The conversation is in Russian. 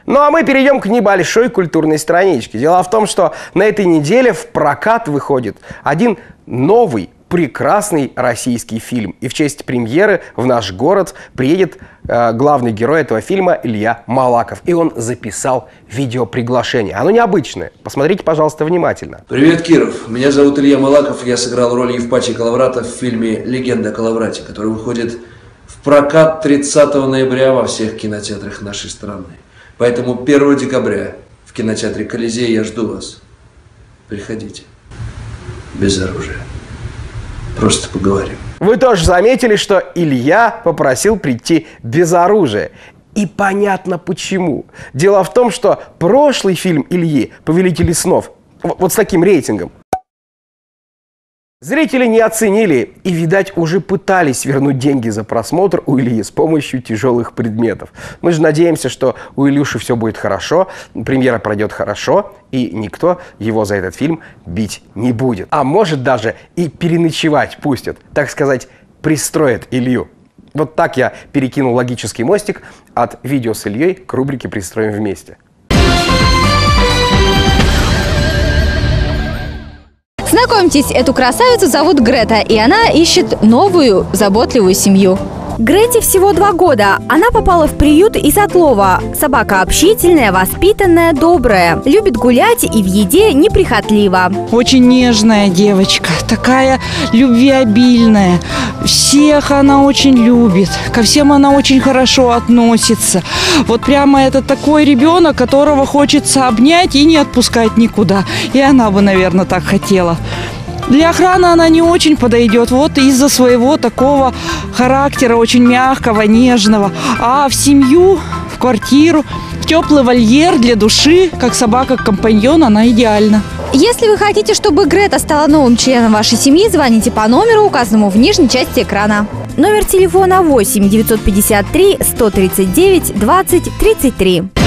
Ну а мы перейдем к небольшой культурной страничке. Дело в том, что на этой неделе в прокат выходит один новый прекрасный российский фильм. И в честь премьеры в наш город приедет главный герой этого фильма Илья Малаков. И он записал видеоприглашение. Оно необычное. Посмотрите, пожалуйста, внимательно. Привет, Киров. Меня зовут Илья Малаков. Я сыграл роль Евпатия Коловрата в фильме «Легенда о Коловрате», который выходит в прокат 30 ноября во всех кинотеатрах нашей страны. Поэтому 1 декабря в кинотеатре «Колизей» я жду вас. Приходите. Без оружия. Просто поговорим. Вы тоже заметили, что Илья попросил прийти без оружия. И понятно почему. Дело в том, что прошлый фильм Ильи «Повелители снов» вот с таким рейтингом зрители не оценили и, видать, уже пытались вернуть деньги за просмотр у Ильи с помощью тяжелых предметов. Мы же надеемся, что у Илюши все будет хорошо, премьера пройдет хорошо, и никто его за этот фильм бить не будет. А может, даже и переночевать пустят, так сказать, пристроят Илью. Вот так я перекинул логический мостик от видео с Ильей к рубрике «Пристроим вместе». Знакомьтесь, эту красавицу зовут Грета, и она ищет новую заботливую семью. Грете всего 2 года. Она попала в приют из отлова. Собака общительная, воспитанная, добрая. Любит гулять и в еде неприхотлива. Очень нежная девочка, такая любвеобильная. Всех она очень любит, ко всем она очень хорошо относится. Вот прямо это такой ребенок, которого хочется обнять и не отпускать никуда. И она бы, наверное, так хотела. Для охраны она не очень подойдет, вот из-за своего такого характера, очень мягкого, нежного. А в семью, в квартиру, в теплый вольер для души, как собака-компаньон, она идеальна. Если вы хотите, чтобы Грета стала новым членом вашей семьи, звоните по номеру, указанному в нижней части экрана. Номер телефона 8 953 139 20 33.